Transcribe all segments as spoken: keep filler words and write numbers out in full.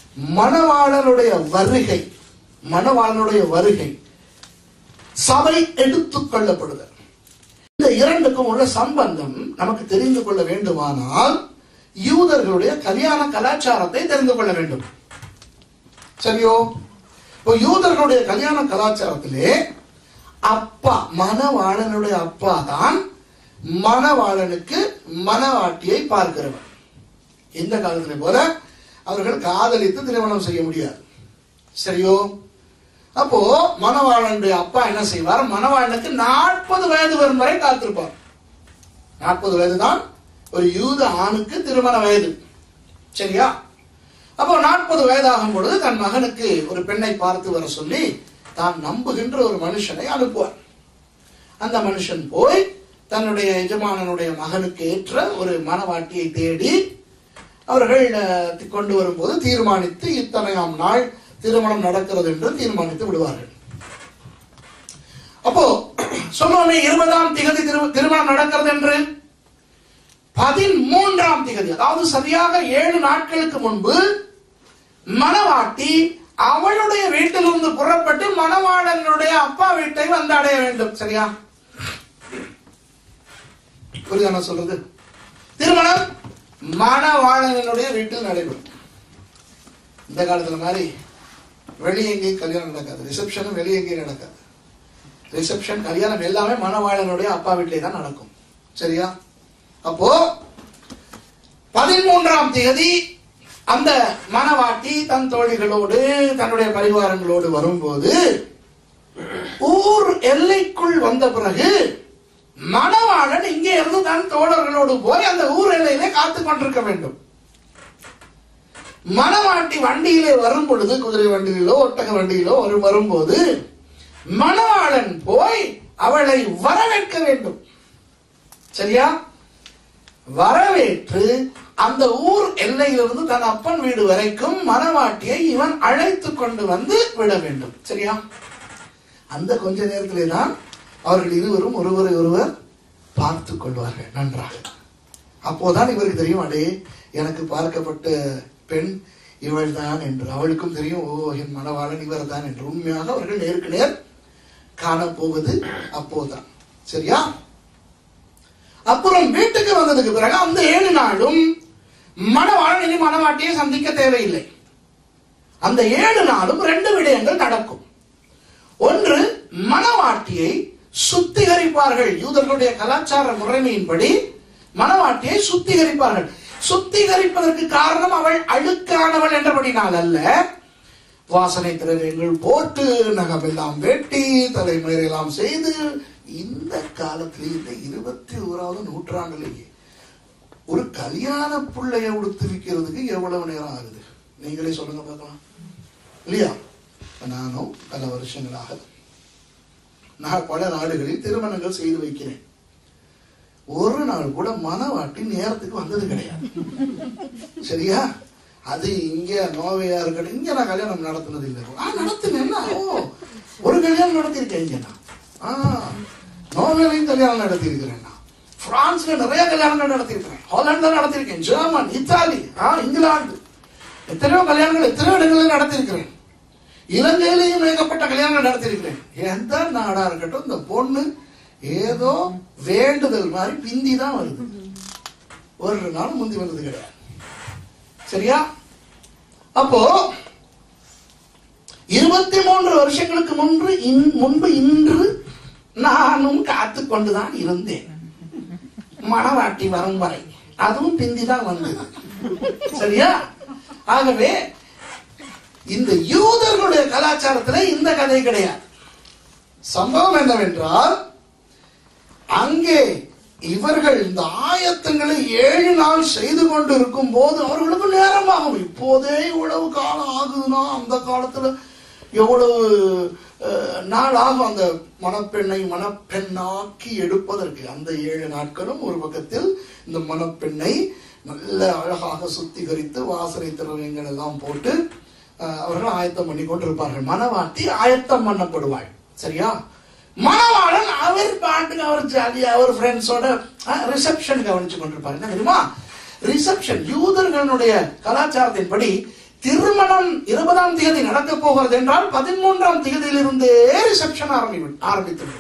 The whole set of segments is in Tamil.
மணவாளனுடைய வருகை, மணவாளனுடைய வருகை, சபை எடுத்துக் கொள்ளப்படுதல், இந்த இரண்டுக்கும் உள்ள சம்பந்தம் நமக்கு தெரிந்து கொள்ள வேண்டுமானால் யூதர்களுடைய கல்யாண கலாச்சாரத்தை தெரிந்து கொள்ள வேண்டும். சரியோ? இப்போ யூதர்களுடைய கல்யாண கலாச்சாரத்திலே அப்பா, மணவாளனுடைய அப்பா தான் மணவாளனுக்கு மணவாட்டியை பார்க்கிறவர். இந்த காலத்திலே போல அவர்கள் காதலித்து திருமணம் செய்ய முடியாது. சரியோ? அப்போ மணவாளனுடைய அப்பா என்ன செய்வார்? மணவாளனுக்கு நாற்பது வயது வரும் வரை காத்திருப்பார். நாற்பது வயது தான் ஒரு யூத ஆணுக்கு திருமண வயது. சரியா? அப்போ நாற்பது வயதாகும் பொழுது தன் மகனுக்கு ஒரு பெண்ணை பார்த்து வர சொல்லி தான் நம்புகின்ற ஒரு மனுஷனை அனுப்புவார். அந்த மனுஷன் போய் தன்னுடைய எஜமானனுடைய மகனுக்கு ஏற்ற ஒரு மணவாட்டியை தேடி அவர்கள் கொண்டு வரும்போது தீர்மானித்து இத்தனையாம் நாள் திருமணம் நடக்கிறது என்று தீர்மானித்து விடுவார்கள். அப்போ சொன்னோமே இருபதாம் திகதி திருமணம் நடக்கிறது என்று, பதிமூன்றாம் திகதி, அதாவது சரியாக ஏழு நாட்களுக்கு முன்பு மணவாட்டி அவளுடைய வீட்டிலிருந்து புறப்பட்டு மணவாளனுடைய அப்பா வீட்டை வந்து அடைய வேண்டும். சரியா? புரியுதா சொல்றது? திருமணம் மணவாளனுடைய வீட்டில் நடைபெறும். இந்த காலத்துல மாதிரி வெளியே எங்கேயும் கல்யாணம் நடக்காது. ரிசப்ஷனும் வெளியே எங்கேயும் நடக்காது. ரிசப்ஷன், கல்யாணம் எல்லாமே மணவாளனுடைய அப்பா வீட்டிலே தான் நடக்கும். சரியா? அப்போ பதிமூன்றாம் தேதி அந்த மணவாட்டி தன் தோழிகளோடு தன்னுடைய பரிவாரங்களோடு வரும்போது ஊர் எல்லைக்குள் வந்த பிறகு மணவாளன் இங்கே இருந்து தன் தோழர்களோடு போய் அந்த ஊர் எல்லையிலே காத்துக் கொண்டிருக்க வேண்டும். மணவாட்டி வண்டியிலே வரும் பொழுது, குதிரை வண்டியிலோ ஒட்டக வண்டியிலோ ஒரு வரும்போது மணவாளன் போய் அவளை வரவேற்க வேண்டும். சரியா? வரவேற்று அந்த ஊர் எல்லையிலிருந்து தன் அப்பன் வீடு வரைக்கும் மணவாட்டியை இவன் அழைத்து கொண்டு வந்து விட வேண்டும். சரியா? அந்த கொஞ்ச நேரத்திலே தான் அவர்கள் இருவரும் ஒருவரை ஒருவர் பார்த்து கொள்வார்கள் நன்றாக. அப்போதான் இவருக்கு தெரியும், அடே எனக்கு பார்க்கப்பட்ட பெண் இவள் தான் என்று. அவளுக்கும் தெரியும், ஓ என் மணவாளன் இவர் தான் என்று. உண்மையாக அவர்கள் நேருக்கு நேர் காணப்போவது அப்போதான். சரியா? அப்புறம் வீட்டுக்கு வந்ததுக்கு பிறகு அந்த ஏழு நாளும் மணவாளன் இனி மணவாட்டியை சந்திக்க தேவையில்லை. அந்த ஏழு நாளும் ரெண்டு விடயங்கள் நடக்கும். ஒன்று, மணவாட்டியை சுத்திகரிப்பார்கள். யூதர்களுடைய கலாச்சார முறைமையின்படி மணவாட்டியை சுத்திகரிப்பார்கள். சுத்திகரிப்பதற்கு காரணம் அவள் அழுக்கானவள் என்றபடினால் அல்ல. வாசனை திரவியங்கள் போட்டு, நகமெல்லாம் வெட்டி, தலைமுறையெல்லாம் செய்து, இந்த காலத்திலே இந்த இருபத்தி ஓராவது நூற்றாண்டிலேயே ஒரு கல்யாண பிள்ளைய உடுத்து விற்கிறதுக்கு எவ்வளவு நேரம் ஆகுது? நீங்களே சொல்லுங்க பார்க்கலாம். இல்லையா? நானும் பல வருஷங்களாக நான் பல நாடுகளில் திருமணங்கள் செய்து வைக்கிறேன். ஒரு நாள் கூட மணவாட்டி நேரத்துக்கு வந்தது கிடையாது. சரியா? அது இங்க நோவையா இருக்கட்டும், இங்க நான் கல்யாணம் நடத்தினது இல்லை. நடத்தினேன்னா ஒரு கல்யாணம் நடத்திருக்கேன். இங்க நான் ஆஹ் நோவேலையும் கல்யாணம் நடத்தி இருக்கிறேன். பிரான்ஸ்ல நிறைய கல்யாணங்கள் நடத்திருக்கிறேன். ஹாலண்ட்ல நடத்திருக்கேன். ஜெர்மன், இத்தாலி, ஆஹ் இங்கிலாந்து, எத்தனையோ கல்யாணங்கள் எத்தனையோ இடங்களில் நடத்திருக்கிறேன். இலங்கையிலையும் ஏகப்பட்ட கல்யாணங்கள் நடத்திருக்கிறேன். எந்த நாடா இருக்கட்டும், இந்த பொண்ணு ஏதோ வேண்டுதல் மாதிரி பிந்தி தான் வருது. ஒரு நாள் முந்தி வந்தது கிடையாது. சரியா? அப்போ இருபத்தி மூன்று வருஷங்களுக்கு முன்பு முன்பு இன்று நானும் காத்து கொண்டுதான் இருந்தேன் மணவாட்டி வரும் வரை. அதுவும் பிந்திதான் வந்தது. சரியா? ஆகவே இந்த யூதர்களுடைய கலாச்சாரத்தில் இந்த கதை கிடையாது. சம்பவம் என்னவென்றால், அங்கே இவர்கள் இந்த ஆயத்தங்களை ஏழு நாள் செய்து கொண்டு இருக்கும் போது அவர்களுக்கு நேரமாகும். இப்போதே இவ்வளவு காலம் ஆகுதுன்னா அந்த காலத்துல எவ்வளவு நாள் ஆகும் அந்த மணப்பெண்ணை மணப்பெண்ணாக்கி எடுப்பதற்கு. அந்த ஏழு நாட்களும் ஒரு பக்கத்தில் இந்த மணப்பெண்ணை நல்ல அழகாக சுத்திகரித்து வாசனை திரவியங்கள் எல்லாம் போட்டு அவர்கள் ஆயத்தம் பண்ணி கொண்டிருப்பார்கள். மணவாட்டி ஆயத்தம் பண்ணப்படுவாள். சரியா? மணவாளன் அவர் பாட்டுக்கு அவர் ஜாலியா அவர் ஃப்ரெண்ட்ஸோட ரிசப்ஷன் கவனிச்சு கொண்டிருப்பாரு. என்ன தெரியுமா? ரிசப்ஷன் யூதர்களுடைய கலாச்சாரத்தின்படி திருமணம் இருபதாம் தேதி நடக்க போகிறது என்றால் பதிமூன்றாம் தேதியிலிருந்தே ரிசப்ஷன் ஆரம்பி ஆரம்பித்து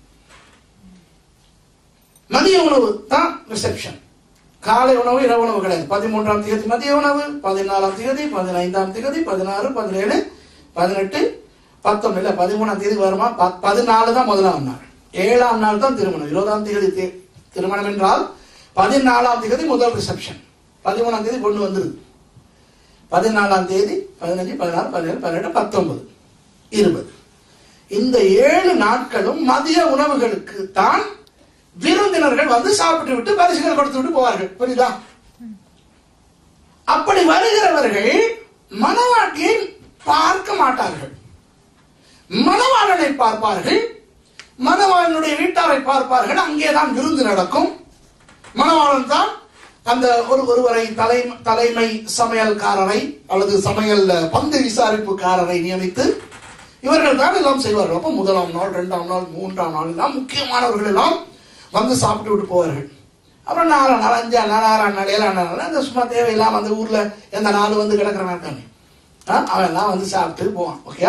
மதிய உணவு தான் ரிசப்ஷன். காலை உணவு இரவு உணவு கிடையாது. பதிமூன்றாம் தேதி மதிய உணவு, பதினாலாம் தேதி, பதினைந்தாம் தேதி, பதினாறு, பதினேழு, பதினெட்டு, பத்தொன்பது இல்ல பதிமூணாம் தேதி வருமா? பதினாலு தான் முதலாம் நாள். ஏழாம் நாள் தான் திருமணம். இருபதாம் தேதி திருமணம் என்றால் பதினாலாம் தேதி முதல் ரிசப்ஷன். பதிமூணாம் தேதி பொண்ணு வந்துருது. பதினாலாம் தேதி, பதினஞ்சு, பதினாறு, பதினேழு, பதினெட்டு, பத்தொன்பது, இருபது, இந்த ஏழு நாட்களும் மதிய உணவுகளுக்கு தான் விருந்தினர்கள் வந்து சாப்பிட்டு விட்டு பரிசுகள் கொடுத்து விட்டு போவார்கள். புரியுதா? அப்படி வருகிறவர்கள் மணவாட்டியை பார்க்க மாட்டார்கள், மணவாளனை பார்ப்பார்கள், மணவாளனுடைய வீட்டாரை பார்ப்பார்கள். அங்கேதான் விருந்து நடக்கும். மணவாளன் தான் அந்த ஒரு ஒருவரை தலை தலைமை சமையல்காரரை அல்லது சமையல் பந்து விசாரிப்புக்காரரை நியமித்து இவர்கள் தான் எல்லாம் செய்வார்கள். அப்போ முதலாம் நாள், இரண்டாம் நாள், மூன்றாம் நாள் எல்லாம் முக்கியமானவர்கள் எல்லாம் வந்து சாப்பிட்டு விட்டு போவார்கள். அப்புறம் நாலாம் நாள், அஞ்சாம் நாள், ஆறாம் நாள், ஏழாம் நாள் அந்த சும்மா தேவையில்லாம அந்த ஊர்ல எந்த நாள் வந்து கிடக்கிறவன் இருக்கானே அவன் எல்லாம் வந்து சாப்பிட்டு போவான். ஓகே.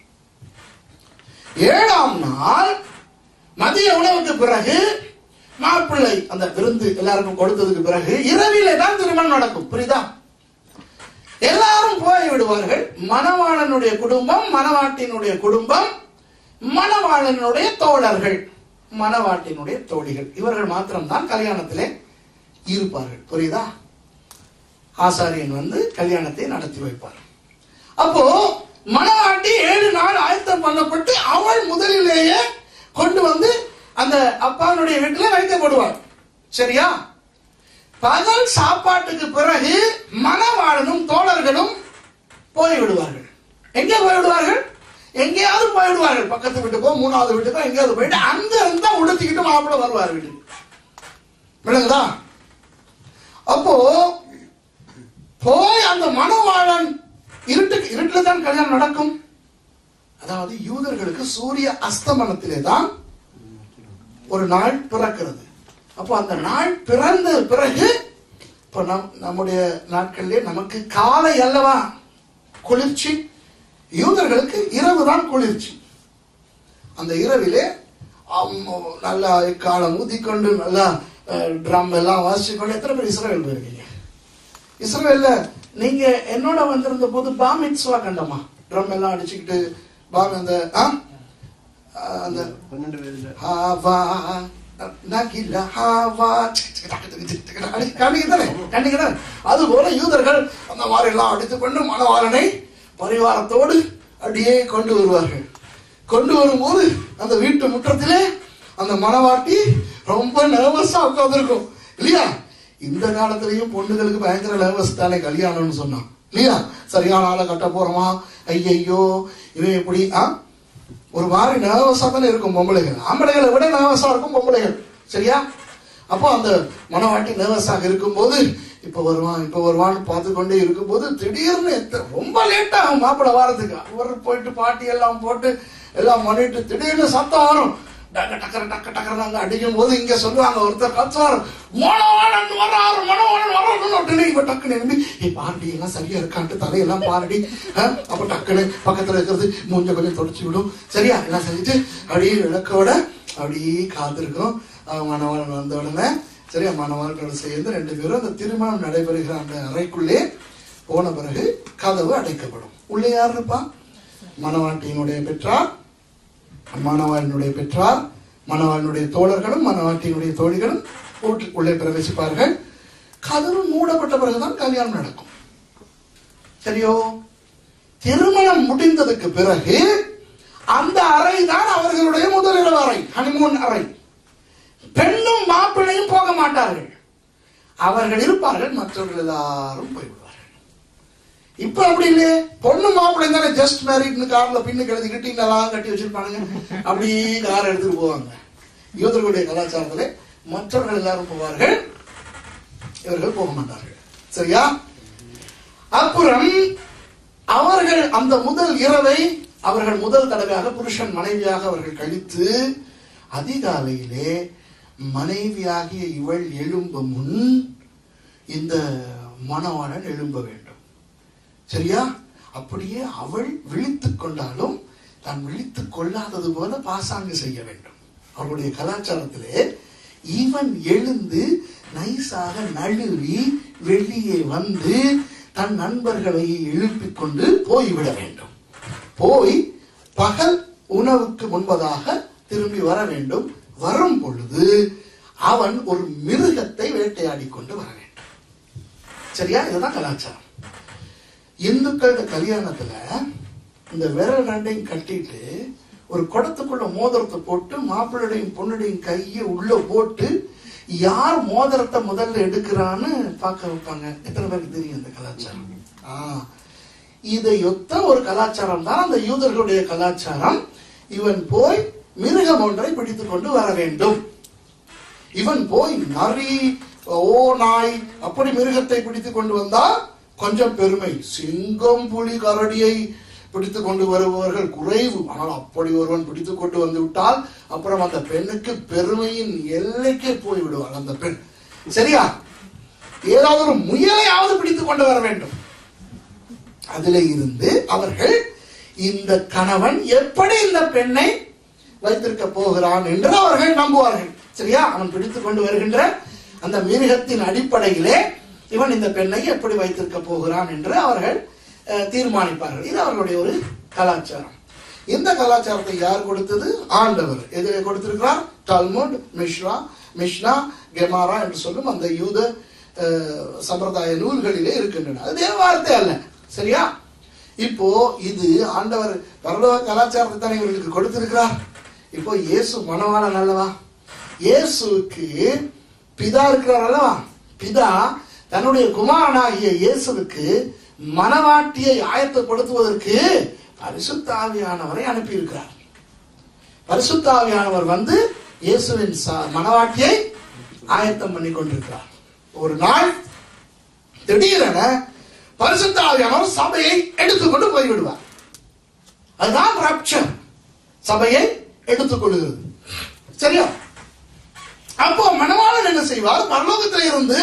ஏழாம் நாள் மதிய உணவுக்கு பிறகு மாப்பிள்ளை அந்த விருந்து எல்லாருக்கும் கொடுத்ததுக்கு பிறகு இரவிலே தான் திருமணம் நடக்கும். புரியுதா? எல்லாரும் போய் விடுவார்கள். மணவாளனுடைய குடும்பம், மணவாட்டினுடைய குடும்பம், மணவாளனுடைய தோழர்கள், மணவாட்டினுடைய தோழிகள், இவர்கள் மாத்திரம்தான் கல்யாணத்திலே இருப்பார்கள். புரியுதா? ஆசாரியன் வந்து கல்யாணத்தை நடத்தி வைப்பார். அப்போ மணவாட்டி ஏழு நாள் ஆயத்தம் பண்ணப்பட்டு அவள் முதலிலேயே கொண்டு வந்து அந்த அப்பாவுடைய வீட்டில் வைக்கப்படுவாள். சரியா? பகல் சாப்பாட்டுக்கு பிறகு மணவாளனும் தோழர்களும் போய்விடுவார்கள். எங்கே போய்விடுவார்கள்? எங்கேயாவது போய்விடுவார்கள். பக்கத்து வீட்டுக்கோ மூணாவது வீட்டுக்கோ எங்கேயாவது போயிட்டு அங்க இருந்தா உடுத்திக்கிட்டு மாப்பிள்ள வருவார் வீட்டுக்கு. விளங்குதா? அப்போ போய் அந்த மணவாளன் இருட்டுக்கு இருட்டுல தான் கல்யாணம் நடக்கும். அதாவது யூதர்களுக்கு சூரிய அஸ்தமனத்திலே தான் ஒரு நாள் பிறக்கிறது. அப்போ அந்த நாள் பிறந்த பிறகு இப்ப நம் நம்முடைய நாட்களிலே நமக்கு காலை அல்லவா குளிர்ச்சி, யூதர்களுக்கு இரவு தான் குளிர்ச்சி. அந்த இரவிலே நல்லா காலம் ஊதிக்கொண்டு நல்லா ட்ரம் எல்லாம் வாசிச்சுக்கொண்டு. எத்தனை பேர் இஸ்ரேல் போயிருக்கீங்க? இஸ்ரேல்ல நீங்க என்னோட வந்திருந்த போது பாமிட்ஸ்வா கண்டமா? ட்ரம் எல்லாம் அடிச்சுக்கிட்டு பாம் அந்த அந்த அது போல யூதர்கள் அந்த மாதிரி எல்லாம் அடித்துக் கொண்டு மணவாளனை பரிவாரத்தோடு அப்படியே கொண்டு வருவார்கள். கொண்டு வரும்போது அந்த வீட்டு முற்றத்திலே அந்த மணவாட்டி ரொம்ப நர்வஸா உட்கார்ந்துருக்கும் இல்லையா? இந்த காலத்திலையும் பொண்ணுகளுக்கு பயங்கர நர்வஸ் தானே கல்யாணம்னு சொன்னான் இல்லையா? சரியான ஆளை கட்ட போறோமா, ஐயையோ இவன் எப்படி ஆ ஒரு மாதிரி நர்வஸா தானே இருக்கும் பொம்பளைகள். ஆம்பளைகளை விட நர்வஸா இருக்கும் பொம்பளைகள். சரியா? அப்போ அந்த மணவாட்டி நர்வஸாக இருக்கும் போது இப்ப வருவான் இப்ப வருவான்னு பார்த்து கொண்டே இருக்கும் போது திடீர்னு ரொம்ப லேட் ஆகும் மாப்பிள்ள வாரத்துக்கு. அவர் போயிட்டு பாட்டி எல்லாம் போட்டு எல்லாம் பண்ணிட்டு திடீர்னு சத்தம் வரும். டக்க டக்கர டக்க டக்கர அடிக்கும் போது இங்க சொல்லுவாங்க, ஒருத்தர் கத்துவார், மணவாளன் வர்றாரு, மணவாளன் வர்றாரு. இப்ப டக்குன்னு எழுப்பி பாரடி எல்லாம் சரியா இருக்கான்ட்டு தலையெல்லாம் பாரடி. அப்ப டக்குன்னு பக்கத்துல இருக்கிறது மூஞ்ச கொஞ்சம் தொடச்சு விடும். சரியா? எல்லாம் செஞ்சுட்டு அப்படியே விளக்கோட அப்படியே காத்திருக்கும். மணவாளன் வந்த உடனே சரியா மணவாளனோட சேர்ந்து ரெண்டு பேரும் அந்த திருமணம் நடைபெறுகிற அந்த அறைக்குள்ளே போன பிறகு கதவு அடைக்கப்படும். உள்ளே யார் இருப்பா? மணவாட்டியினுடைய பெற்றார், மணவாளனுடைய பெற்றார், மணவாளனுடைய தோழர்களும் மணவாட்டியினுடைய தோழிகளும் வீட்டுக்குள்ளே பிரவேசிப்பார்கள். கதவு மூடப்பட்ட பிறகுதான் கல்யாணம் நடக்கும். சரியோ? திருமணம் முடிந்ததுக்கு பிறகு அந்த அறை தான் அவர்களுடைய முதலிரவு அறை, ஹனிமூன் அறை. பெண்ணும் மாப்பிள்ளையும் போக மாட்டார்கள், அவர்கள் இருப்பார்கள், மற்றவர்கள் எல்லாரும் போய்விடுவார்கள். இப்ப அப்படி இல்லையே, பொண்ணு மாப்பிள்ளை தானே ஜஸ்ட் மேரிட்னு கார்ல பின்னு கழுதிக்கிட்டு இங்கெல்லாம் கட்டி வச்சிருப்பானுங்க, அப்படி கார் எடுத்துட்டு போவாங்க. யூதர்களுடைய கலாச்சாரத்திலே மற்றவர்கள் எல்லாரும் போவார்கள், இவர்கள் போக மாட்டார்கள். சரியா? அப்புறம் அவர்கள் அந்த முதல் இரவை அவர்கள் முதல் தடவையாக புருஷன் மனைவியாக அவர்கள் கழித்து அதிகாலையிலே மனைவியாகிய இவள் எழும்ப முன் இந்த மணவாளன் எழும்ப வேண்டும். சரியா? அப்படியே அவள் விழித்துக் கொண்டாலும் தான் விழித்துக் கொள்ளாதது போல பாசாங்கு செய்ய வேண்டும். அவருடைய கலாச்சாரத்திலே இவன் எழுந்து நைசாக நழுவி வெளியே வந்து தன் நண்பர்களை எழுப்பிக் கொண்டு போய்விட வேண்டும். போய் பகல் உணவுக்கு முன்பதாக திரும்பி வர வேண்டும். வரும் பொழுது அவன் ஒரு மிருகத்தை வேட்டையாடி கொண்டு வர வேண்டும். சரியா? இதுதான் கலாச்சாரம். இந்துக்களோட கல்யாணத்துல இந்த விரல் ரெண்டையும் கட்டிட்டு ஒரு குடத்துக்குள்ள மோதிரத்தை போட்டு மாப்பிள்ளையும் பொண்ணுடையும் கையை உள்ள போட்டு யார் மோதிரத்தை முதல்ல எடுக்கிறான்னு பார்க்க வைப்பாங்க. எத்தனை பேருக்கு தெரியும் இந்த கலாச்சாரம்? ஆஹ் இதையொத்த ஒரு கலாச்சாரம் தான் அந்த யூதர்களுடைய கலாச்சாரம். இவன் போய் மிருகம் ஒன்றை பிடித்துக் கொண்டு வர வேண்டும். இவன் போய் நரி, ஓ நாய் அப்படி மிருகத்தை பிடித்துக் கொண்டு வந்தா கொஞ்சம் பெருமை. சிங்கம், புலி, கரடியை பிடித்துக் கொண்டு வருபவர்கள் குறைவு. ஆனால் அப்படி ஒருவன் பிடித்துக் கொண்டு வந்து விட்டால் அப்புறம் அந்த பெண்ணுக்கு பெருமையின் எல்லைக்கே போய் விடுவாள் அந்த பெண். சரியா? ஏதாவது ஒரு முயலையாவது பிடித்துக் கொண்டு வர வேண்டும். அதிலே இருந்து அவர்கள் இந்த கணவன் எப்படி இந்த பெண்ணை வைத்திருக்க போகிறான் என்று அவர்கள் நம்புவார்கள். சரியா? அவன் பிடித்துக் கொண்டு வருகின்ற அந்த மிருகத்தின் அடிப்படையிலே இவன் இந்த பெண்ணை எப்படி வைத்திருக்க போகிறான் என்று அவர்கள் தீர்மானிப்பார்கள். இது அவர்களுடைய ஒரு கலாச்சாரம். இந்த கலாச்சாரத்தை யார் கொடுத்தது? ஆண்டவர். எதிரே கொடுத்திருக்கிறார்? டால்முட், மிஷ்ரா, மிஷ்னா, கெமாரா என்று சொல்லும் அந்த யூத சம்பிரதாய நூல்களிலே இருக்கின்றன. அது தேவ வார்த்தை அல்ல. சரியா? இப்போ இது ஆண்டவர் பரலோக கலாச்சாரத்தை தான் இவர்களுக்கு கொடுத்திருக்கிறார். இப்போ இயேசு மணவாளன் அல்லவா? இயேசுக்கு பிதா இருக்கிறார் அல்லவா? பிதா தன்னுடைய குமாரனாகிய இயேசுவுக்கு மணவாட்டியை ஆயத்தப்படுத்துவதற்கு பரிசுத்த ஆவியானவரை அனுப்பியிருக்கிறார். பரிசுத்த ஆவியானவர் வந்து இயேசுவின் மணவாட்டியை ஆயத்தம் பண்ணி கொண்டிருக்கிறார். ஒரு நாள் திடீரென பரிசுத்த ஆவியானவர் சபையை எடுத்துக்கொண்டு போய்விடுவார். அதுதான் ரப்சர். சபையை எடுத்துக் கொள்கிறது. சரியா? அப்போ மணவாளன் என்ன செய்வார்? பரலோகத்தில் இருந்து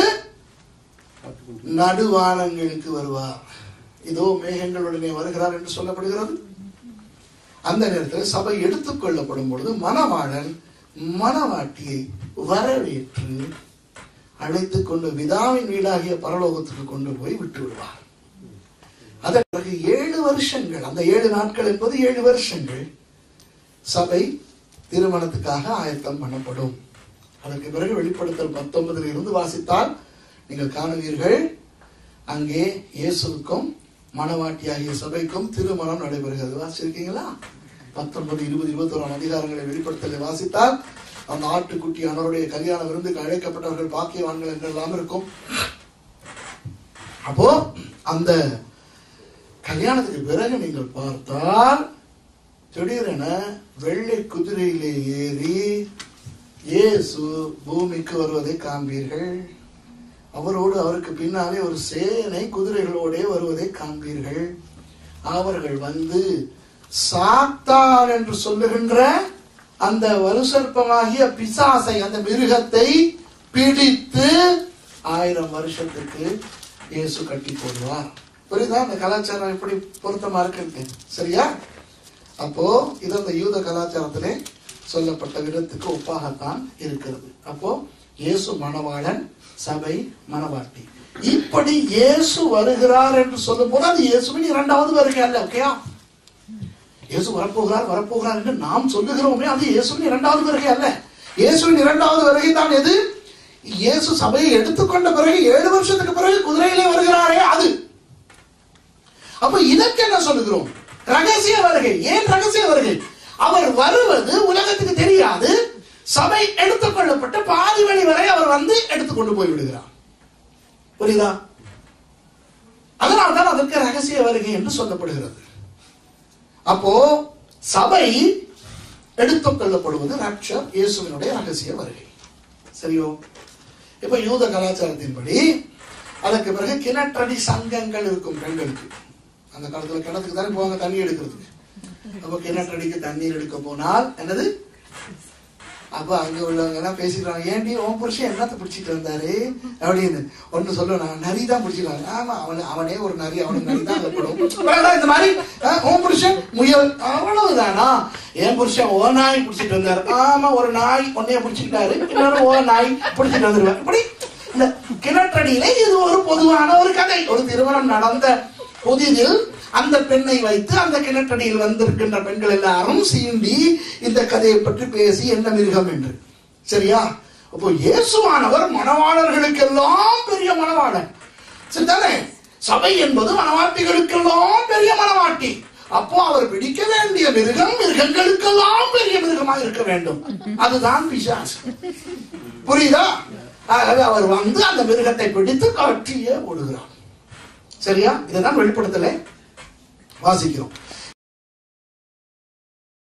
நடுவானங்களுக்கு வருவார். இதோ மேகங்களுடனே வருகிறார் என்று சொல்லப்படுகிறது. அந்த நேரத்தில் சபை எடுத்துக் கொள்ளப்படும் பொழுது மணவாளன் மணவாட்டியை வரவேற்று அழைத்துக் கொண்டு பிதாவின் வீடாகிய பரலோகத்துக்கு கொண்டு போய் விட்டு விடுவார். அதன் பிறகு ஏழு வருஷங்கள், அந்த ஏழு நாட்கள் என்பது ஏழு வருஷங்கள் சபை திருமணத்துக்காக ஆயத்தம் பண்ணப்படும். அதற்கு பிறகு வெளிப்படுத்தல் பத்தொன்பதில் இருந்து வாசித்தால் நீங்கள் காணுவீர்கள், அங்கே இயேசுவுக்கும் மணவாட்டியாகிய சபைக்கும் திருமணம் நடைபெறுகிறது. வாசிச்சிருக்கீங்களா? பத்தொன்பது, இருபது, இருபத்தி ஓராம் அதிகாரங்களை வெளிப்படுத்தலை வாசித்தால் அந்த ஆட்டுக்குட்டி அவருடைய கல்யாண விருந்துக்கு அழைக்கப்பட்டவர்கள் பாக்கியவான்கள் என்றெல்லாம் இருக்கும். அப்போ அந்த கல்யாணத்துக்கு பிறகு நீங்கள் பார்த்தால் திடீரென வெள்ளை குதிரையிலே ஏறி இயேசு பூமிக்கு வருவதை காண்பீர்கள். அவரோடு அவருக்கு பின்னாலே ஒரு சேனை குதிரைகளோட வருவதை காண்பீர்கள். அவர்கள் வந்து சாத்தான் என்று சொல்லுகின்ற அந்த வலுசற்பமாகிய பிசாசை, அந்த மிருகத்தை பிடித்து ஆயிரம் வருஷத்துக்கு இயேசு கட்டி போடுவார். புரியுதா? அந்த கலாச்சாரம் எப்படி பொருத்தமா இருக்கு. சரியா? அப்போ இது அந்த யூத கலாச்சாரத்திலே சொல்லப்பட்ட விதத்துக்கு ஒப்பாகத்தான் இருக்கிறது. அப்போ இயேசு மணவாளன், சபை மணவாட்டி. இப்படி இயேசு வருகிறார் என்று சொல்லும் போது அது இயேசுவின் இரண்டாவது வருகை அல்ல. ஓகேயா? இயேசு வரப்போகிறார் வரப்போகிறார் என்று நாம் சொல்லுகிறோமே, அது இயேசுவின் இரண்டாவது வருகை அல்ல. இயேசுவின் இரண்டாவது வருகை தான் எது? இயேசு சபையை எடுத்துக்கொண்ட பிறகு ஏழு வருஷத்துக்கு பிறகு குதிரையிலே வருகிறாரே அது. அப்ப இதற்கு என்ன சொல்லுகிறோம்? ரகசிய வருகை. ஏன் ரகசிய வருகை? அவர் வருவது உலகத்துக்கு தெரியாது. சபை எடுத்துக்கொள்ளப்பட்ட பாதி வழி வரை அவர் வந்து எடுத்துக்கொண்டு போய் விடுகிறார். புரியுதா? அதனால்தான் அதற்கு ரகசிய வருகை என்று சொல்லப்படுகிறது. அப்போ சபை எடுத்துக் கொள்ளப்படுவது ரட்சர் இயேசுவினுடைய ரகசிய வருகை. சரியோ? இப்ப யூத கலாச்சாரத்தின்படி அதற்கு பிறகு கிணற்றடி சங்கங்கள் இருக்கும் பெண்களுக்கு. அந்த காலத்துல கிணத்துக்கு தானே போவாங்க தண்ணி எடுக்கிறதுக்கு. அப்ப கிணற்றடிக்கு தண்ணீர் எடுக்க போனால் என்னது? அப்ப அங்க உள்ளவங்க எல்லாம் பேசிடுறாங்க, ஏன்டி உன் புருஷன் என்னத்தை பிடிச்சிட்டு வந்தாரு அப்படின்னு. ஒண்ணு சொல்லுவாங்க, நரி தான் பிடிச்சிருவாங்க. ஆமா, அவனு அவனே ஒரு நரி, அவனுக்கு நரி தான் அகப்படும். இந்த மாதிரி உன் புருஷன் முயல், அவ்வளவுதானா? என் புருஷன் ஓ நாய் பிடிச்சிட்டு வந்தாரு. ஆமா, ஒரு நாய் ஒன்னைய பிடிச்சிக்கிட்டாரு, இன்னொரு ஓ நாய் பிடிச்சிட்டு வந்துருவாங்க. இப்படி இந்த கிணற்றடியிலே இது ஒரு பொதுவான ஒரு கதை. ஒரு திருமணம் நடந்த புதிதில் அந்த பெண்ணை வைத்து அந்த கிணற்றடியில் வந்திருக்கின்ற பெண்கள் எல்லாரும் சீண்டி இந்த கதையை பற்றி பேசி என்ன மிருகம் என்று. சரியா? அப்போ இயேசுவானவர் மணவாளர்களுக்கெல்லாம் பெரிய மணவாளன். சரிதானே? சபை என்பது மணவாட்டிகளுக்கெல்லாம் பெரிய மணவாட்டி. அப்போ அவர் பிடிக்க வேண்டிய மிருகம் மிருகங்களுக்கெல்லாம் பெரிய மிருகமாக இருக்க வேண்டும். அதுதான் பிசாசு. புரியுதா? ஆகவே அவர் வந்து அந்த மிருகத்தை பிடித்து காட்டியே ஓடுகிறார். சரியா? இதுதான் வெளிப்படுத்தலை வாசிக்கிறோம்.